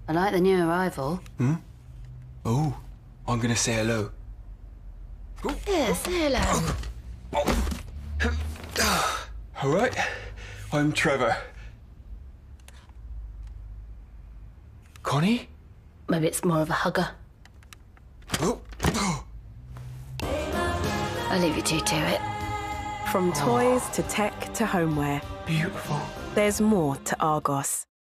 I like the new arrival. Hmm? Oh, I'm gonna say hello. Yeah, say hello. All right, I'm Trevor. Connie? Maybe it's more of a hugger. Oh. I'll leave you two to it. From toys to tech to homeware, Beautiful. there's more to Argos.